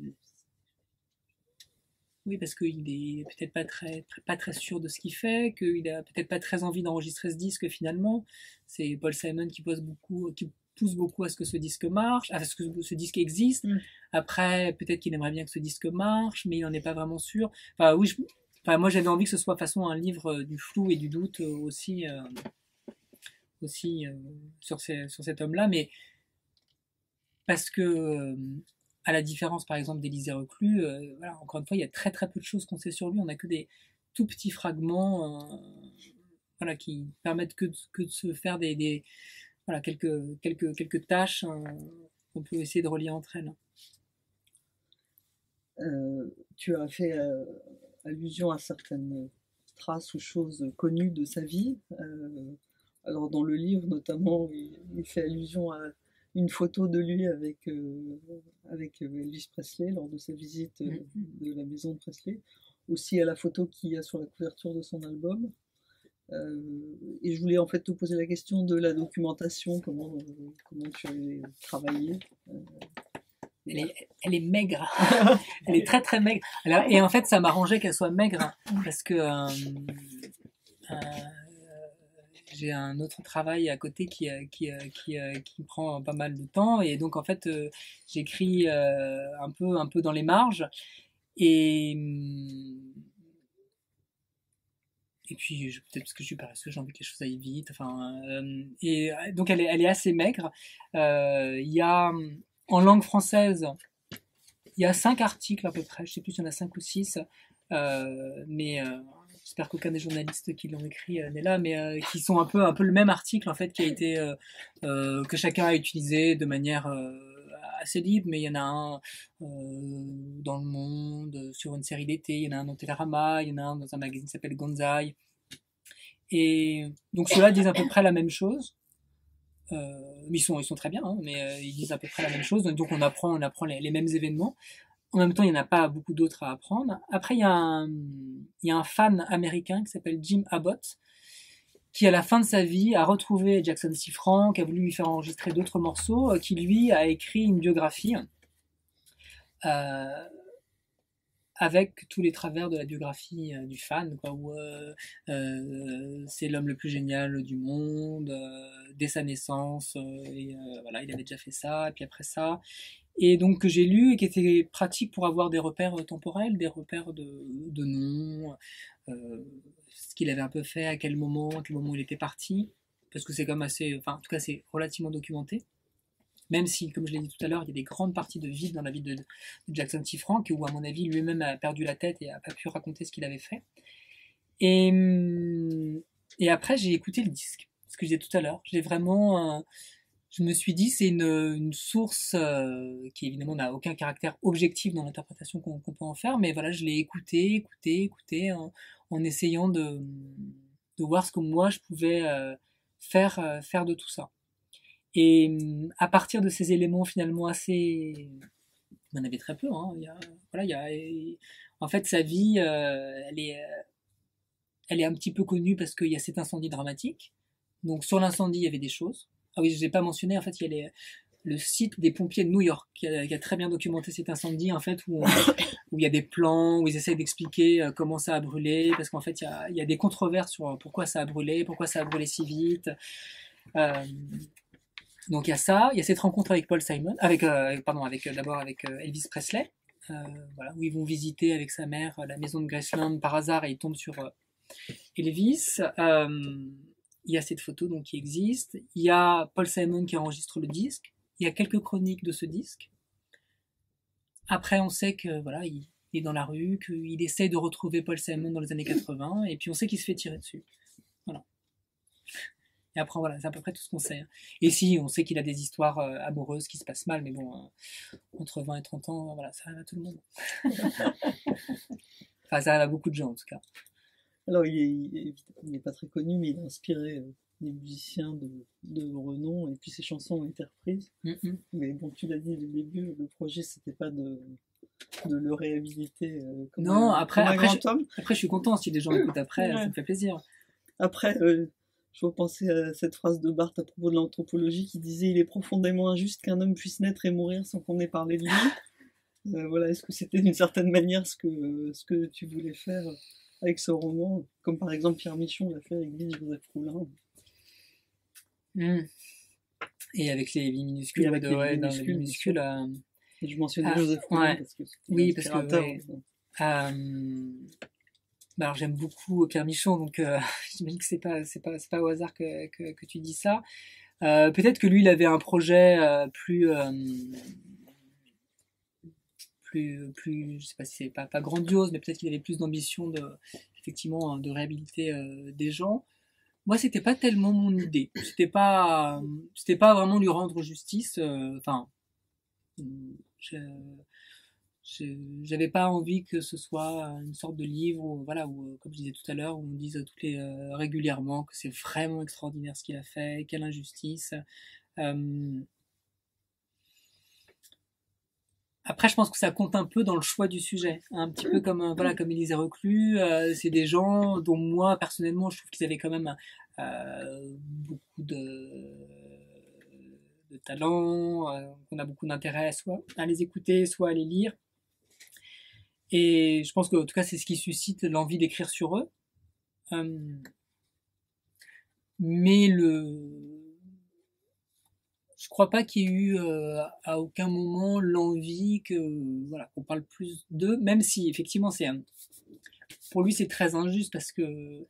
oui, parce qu'il est peut-être pas très sûr de ce qu'il fait, qu'il a peut-être pas très envie d'enregistrer ce disque finalement. C'est Paul Simon qui pousse beaucoup à ce que ce disque marche, à ce que ce disque existe. Après, peut-être qu'il aimerait bien que ce disque marche, mais il n'en est pas vraiment sûr. Enfin, oui, moi j'avais envie que ce soit façon un livre du flou et du doute aussi sur cet homme-là, mais parce que à la différence par exemple d'Élisée Reclus, voilà, encore une fois, il y a très très peu de choses qu'on sait sur lui. On n'a que des tout petits fragments, voilà, qui permettent que de se faire voilà, quelques tâches qu'on peut essayer de relier entre elles. Tu as fait allusion à certaines traces ou choses connues de sa vie. Alors dans le livre notamment, il fait allusion à une photo de lui avec Elvis Presley lors de sa visite de la maison de Presley, aussi à la photo qu'il y a sur la couverture de son album. Et je voulais en fait te poser la question de la documentation, comment tu avais travaillé. Elle est maigre, elle est très très maigre. Alors, et en fait, ça m'arrangeait qu'elle soit maigre parce que j'ai un autre travail à côté qui prend pas mal de temps, et donc en fait j'écris un peu dans les marges, et puis peut-être parce que je suis paresseux, j'ai envie que les choses aillent vite, enfin et donc elle est assez maigre. Il y a en langue française, il y a 5 articles à peu près, je sais plus s'il y en a 5 ou 6, mais j'espère qu'aucun des journalistes qui l'ont écrit n'est là, mais qui sont un peu le même article en fait, qui a été que chacun a utilisé de manière assez libre, mais il y en a un dans Le Monde, sur une série d'été, il y en a un dans Télérama, il y en a un dans un magazine qui s'appelle Gonzai, et donc ceux-là disent à peu près la même chose. Ils sont très bien, hein, mais ils disent à peu près la même chose, donc on apprend les mêmes événements. En même temps, il n'y en a pas beaucoup d'autres à apprendre. Après, il y a un fan américain qui s'appelle Jim Abbott, qui à la fin de sa vie a retrouvé Jackson C. Frank, a voulu lui faire enregistrer d'autres morceaux, qui lui a écrit une biographie avec tous les travers de la biographie du fan, quoi, où c'est l'homme le plus génial du monde, dès sa naissance, voilà, il avait déjà fait ça, et puis après ça, et donc que j'ai lu et qui était pratique pour avoir des repères temporels, des repères de noms, ce qu'il avait un peu fait, à quel moment il était parti, parce que c'est comme assez, enfin en tout cas c'est relativement documenté. Même si, comme je l'ai dit tout à l'heure, il y a des grandes parties de vide dans la vie de Jackson T. Frank, où à mon avis lui-même a perdu la tête et a pas pu raconter ce qu'il avait fait. Et, et après j'ai écouté le disque, ce que je disais tout à l'heure. J'ai vraiment, je me suis dit c'est une source qui évidemment n'a aucun caractère objectif dans l'interprétation qu'on peut en faire, mais voilà, je l'ai écouté en essayant de voir ce que moi je pouvais faire de tout ça. Et à partir de ces éléments finalement assez, il y en avait très peu, hein. Voilà, en fait sa vie, elle est un petit peu connue parce qu'il y a cet incendie dramatique. Donc sur l'incendie, il y avait des choses. Ah oui, je n'ai pas mentionné, en fait, il y a le site des pompiers de New York qui a très bien documenté cet incendie, en fait, où il y a des plans, où ils essayent d'expliquer comment ça a brûlé, parce qu'en fait, il y a des controverses sur pourquoi ça a brûlé si vite. Donc il y a ça, il y a cette rencontre avec Paul Simon, d'abord avec Elvis Presley, voilà, où ils vont visiter avec sa mère la maison de Graceland par hasard et ils tombent sur Elvis. Il y a cette photo donc qui existe. Il y a Paul Simon qui enregistre le disque. Il y a quelques chroniques de ce disque. Après, on sait que voilà, il est dans la rue, qu'il essaie de retrouver Paul Simon dans les années 80, et puis on sait qu'il se fait tirer dessus. Voilà. Et après, voilà, c'est à peu près tout ce qu'on sait. Et si, on sait qu'il a des histoires amoureuses qui se passent mal, mais bon, entre 20 et 30 ans, voilà, ça arrive à tout le monde. Enfin, ça arrive à beaucoup de gens, en tout cas. Alors, il est pas très connu, mais il a inspiré des musiciens de renom, et puis ses chansons ont été reprises. Mm-hmm. Mais bon, tu l'as dit dès le début, le projet, c'était pas de le réhabiliter comme non, un grand homme. Après, je suis content si des gens écoutent après, ouais. Ça me fait plaisir. Après, je repensais à cette phrase de Barthes à propos de l'anthropologie qui disait « Il est profondément injuste qu'un homme puisse naître et mourir sans qu'on ait parlé de lui ». Voilà, est-ce que c'était d'une certaine manière ce que tu voulais faire avec ce roman, comme par exemple Pierre Michon l'a fait avec Louis-Joseph Roulin. Et avec les vies minuscules, avec les minuscules. Je mentionnais Joseph Roulin parce que oui, parce que alors j'aime beaucoup Pierre Michon, donc j'imagine que c'est pas au hasard que tu dis ça. Peut-être que lui, il avait un projet plus, je sais pas si c'est pas grandiose, mais peut-être qu'il avait plus d'ambition effectivement, de réhabiliter des gens. Moi, c'était pas tellement mon idée. C'était pas vraiment lui rendre justice. Enfin, j'avais pas envie que ce soit une sorte de livre où, voilà, où, comme je disais tout à l'heure, où on dise régulièrement que c'est vraiment extraordinaire ce qu'il a fait, quelle injustice. Après, je pense que ça compte un peu dans le choix du sujet, un petit peu comme voilà, comme Élisée Reclus. C'est des gens dont moi personnellement, je trouve qu'ils avaient quand même beaucoup de talent, qu'on a beaucoup d'intérêt soit à les écouter, soit à les lire. Et je pense que, en tout cas, c'est ce qui suscite l'envie d'écrire sur eux. Mais je crois pas qu'il y ait eu à aucun moment l'envie voilà, qu'on parle plus d'eux, même si effectivement pour lui c'est très injuste parce que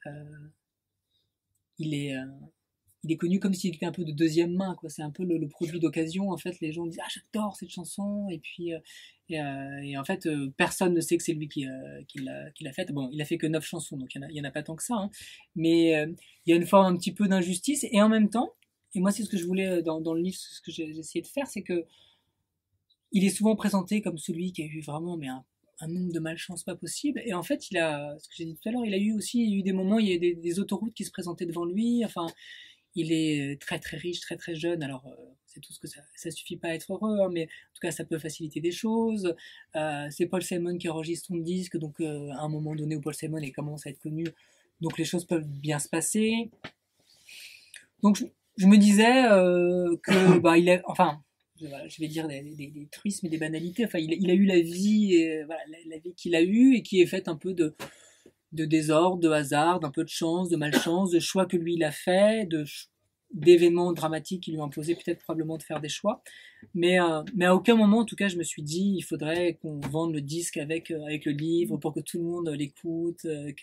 il est connu comme s'il était un peu de deuxième main, quoi. C'est un peu le produit d'occasion. En fait, les gens disent j'adore cette chanson, et puis et en fait personne ne sait que c'est lui qui l'a faite. Bon, il a fait que 9 chansons, donc il y en a pas tant que ça, hein. Mais il y a une forme un petit peu d'injustice, et en même temps, et moi c'est ce que je voulais dans le livre, ce que j'ai essayé de faire, c'est que il est souvent présenté comme celui qui a eu vraiment un nombre de malchance pas possible, et en fait ce que j'ai dit tout à l'heure, il a eu des moments, il y a eu des autoroutes qui se présentaient devant lui. Enfin, il est très très riche, très très jeune. Alors c'est tout ce que ça suffit pas à être heureux, hein, mais en tout cas ça peut faciliter des choses. C'est Paul Simon qui enregistre son disque, donc à un moment donné où Paul Simon commence à être connu, donc les choses peuvent bien se passer. Donc je me disais que il est, enfin, je vais dire des truismes et des banalités. Enfin, il a eu la vie, voilà, la vie qu'il a eue et qui est faite un peu de désordre, de hasard, d'un peu de chance, de malchance, de choix que lui il a fait, d'événements dramatiques qui lui ont imposé peut-être probablement de faire des choix. Mais à aucun moment, en tout cas, je me suis dit il faudrait qu'on vende le disque avec le livre pour que tout le monde l'écoute,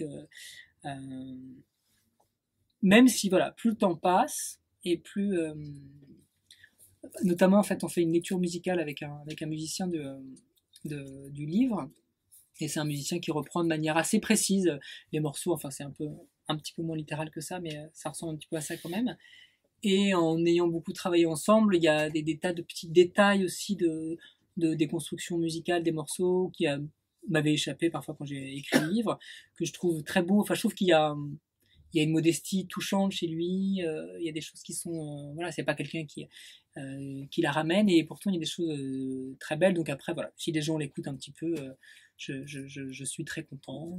même si voilà, plus le temps passe et plus notamment en fait on fait une lecture musicale avec un musicien du livre, et c'est un musicien qui reprend de manière assez précise les morceaux. Enfin, c'est un petit peu moins littéral que ça, mais ça ressemble un petit peu à ça quand même. Et en ayant beaucoup travaillé ensemble, il y a des tas de petits détails aussi des constructions musicales des morceaux m'avaient échappé parfois quand j'ai écrit le livre, que je trouve très beau. Enfin, je trouve qu'il y a une modestie touchante chez lui. Il y a des choses qui sont, voilà, c'est pas quelqu'un qui la ramène, et pourtant il y a des choses très belles. Donc après, voilà, si les gens l'écoutent un petit peu, je suis très content.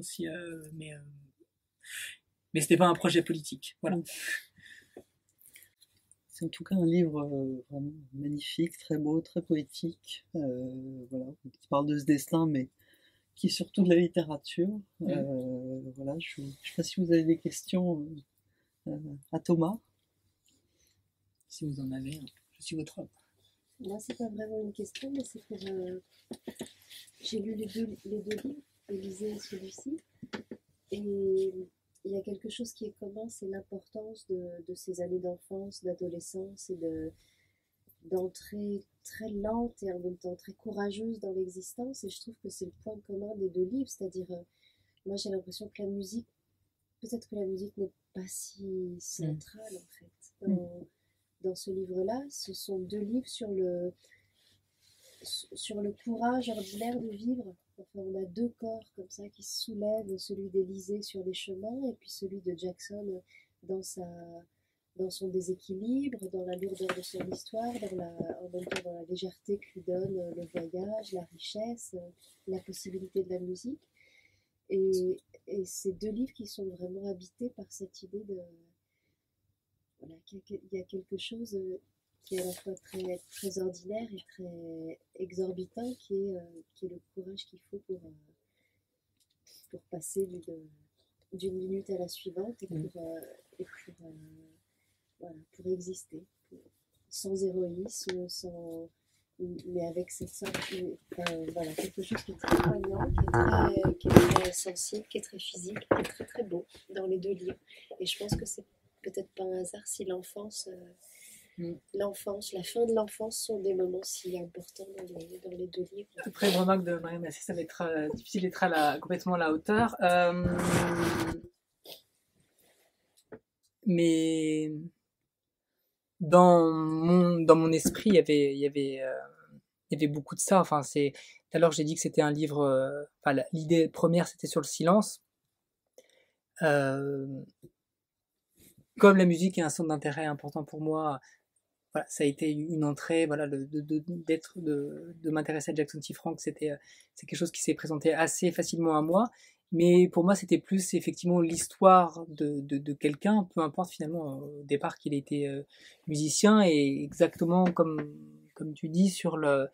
Mais c'était pas un projet politique. Voilà. C'est en tout cas un livre vraiment magnifique, très beau, très poétique. Voilà, qui parle de ce destin, mais qui est surtout de la littérature. Voilà, je ne sais pas si vous avez des questions à Thomas. Si vous en avez, je suis votre homme. Moi, c'est pas vraiment une question, mais c'est pour. J'ai lu les deux livres, Élysée et celui-ci, et il y a quelque chose qui est commun, c'est l'importance de ces années d'enfance, d'adolescence et d'entrée très lente et en même temps très courageuse dans l'existence. Et je trouve que c'est le point commun des deux livres, c'est-à-dire, moi j'ai l'impression que la musique, peut-être que la musique n'est pas si centrale en fait dans ce livre-là. Ce sont deux livres sur le courage ordinaire de vivre. Enfin, on a deux corps comme ça qui se soulèvent, celui d'Élysée sur les chemins et puis celui de Jackson dans son déséquilibre, dans la lourdeur de son histoire, en même temps dans la légèreté que lui donne le voyage, la richesse, la possibilité de la musique. Et ces deux livres qui sont vraiment habités par cette idée de... Voilà, qu'il y a quelque chose qui est à la fois très, très ordinaire et très exorbitant, qui est le courage qu'il faut pour passer d'une minute à la suivante et pour exister, sans héroïsme, mais avec cette sorte voilà, quelque chose qui est très poignant, qui est très sensible, qui est très physique, qui est très très beau dans les deux livres. Et je pense que c'est peut-être pas un hasard si l'enfance, la fin de l'enfance sont des moments si importants dans les deux livres. Après, une remarque de Mariam, ça va être difficile d'être complètement à la hauteur. Mais dans mon esprit, il y avait beaucoup de ça. Enfin, tout à l'heure j'ai dit que c'était un livre. L'idée première c'était sur le silence. Comme la musique est un centre d'intérêt important pour moi, voilà, ça a été une entrée. Voilà, de m'intéresser à Jackson C. Frank, c'est quelque chose qui s'est présenté assez facilement à moi. Mais pour moi, c'était plus effectivement l'histoire de quelqu'un, peu importe finalement au départ qu'il ait été musicien, et exactement comme tu dis sur le...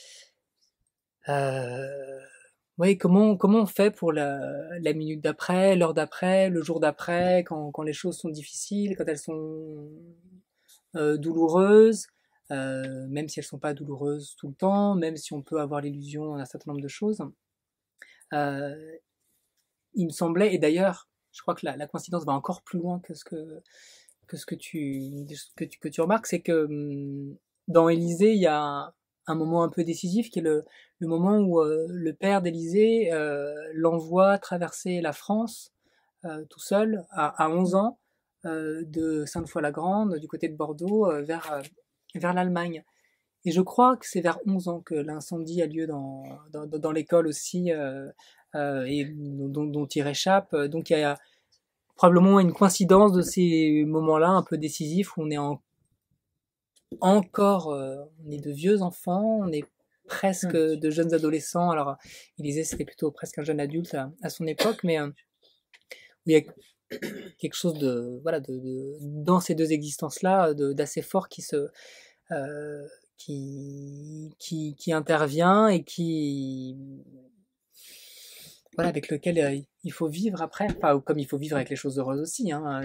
oui, comment on fait pour la minute d'après, l'heure d'après, le jour d'après, quand les choses sont difficiles, quand elles sont douloureuses, même si elles sont pas douloureuses tout le temps, même si on peut avoir l'illusion d'un certain nombre de choses. Il me semblait, et d'ailleurs, je crois que la coïncidence va encore plus loin que ce que tu remarques, c'est que dans Élysée, il y a un moment un peu décisif qui est le moment où le père d'Élysée l'envoie traverser la France tout seul à 11 ans de Sainte-Foy-la-Grande, du côté de Bordeaux, vers l'Allemagne. Et je crois que c'est vers 11 ans que l'incendie a lieu dans l'école aussi, et dont il réchappe. Donc il y a probablement une coïncidence de ces moments-là un peu décisifs où on est encore, on est de vieux enfants, on est presque de jeunes adolescents. Alors, Élysée, c'était plutôt presque un jeune adulte à son époque, mais où il y a quelque chose dans ces deux existences-là, d'assez fort qui qui intervient et qui voilà, avec lequel il faut vivre après, enfin comme il faut vivre avec les choses heureuses aussi, hein.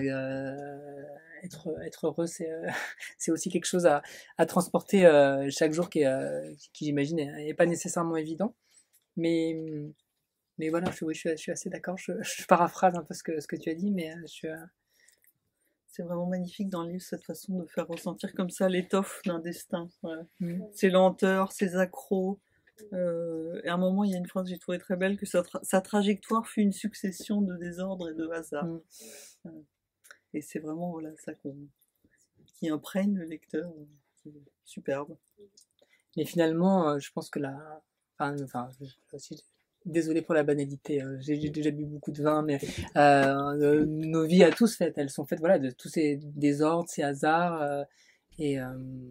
Être heureux, c'est aussi quelque chose à transporter chaque jour qui j'imagine est pas nécessairement évident, mais voilà, je suis assez d'accord. Je paraphrase un peu ce que tu as dit, mais C'est vraiment magnifique dans le livre, cette façon de faire ressentir comme ça l'étoffe d'un destin. Ouais. Mm. Ses lenteurs, ses accros. Et à un moment, il y a une phrase que j'ai trouvée très belle, que sa trajectoire fut une succession de désordre et de hasard. Et c'est vraiment voilà, ça qui imprègne le lecteur. C'est superbe. Mais finalement, je pense que enfin, aussi, désolé pour la banalité, j'ai déjà bu beaucoup de vin, mais nos vies à tous faites, elles sont faites voilà de tous ces désordres, ces hasards, et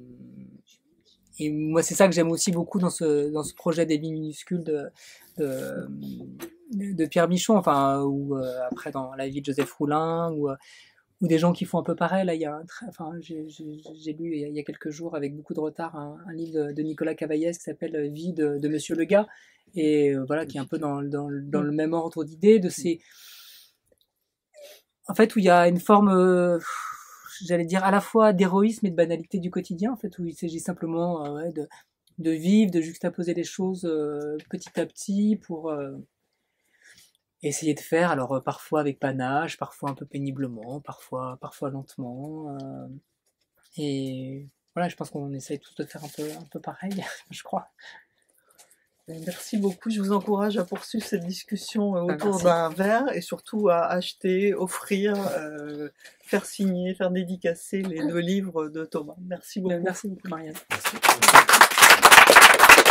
moi c'est ça que j'aime aussi beaucoup dans ce projet des vies minuscules de Pierre Michon, enfin ou après dans La vie de Joseph Roulin ou des gens qui font un peu pareil. Là, il y a j'ai lu il y a quelques jours avec beaucoup de retard un livre de Nicolas Cavaillès qui s'appelle Vie de Monsieur Le Gars, et voilà, qui est un peu dans le même ordre d'idées de ces, en fait, où il y a une forme, j'allais dire à la fois d'héroïsme et de banalité du quotidien, en fait, où il s'agit simplement ouais, de vivre, de juxtaposer les choses petit à petit pour essayer de faire, alors parfois avec panache, parfois un peu péniblement, parfois lentement, et voilà, je pense qu'on essaye tous de faire un peu pareil, je crois. Merci beaucoup, je vous encourage à poursuivre cette discussion autour Merci. d'un verre et surtout à acheter, offrir, faire signer, faire dédicacer les 2 livres de Thomas. Merci beaucoup. Merci beaucoup, Marianne. Merci.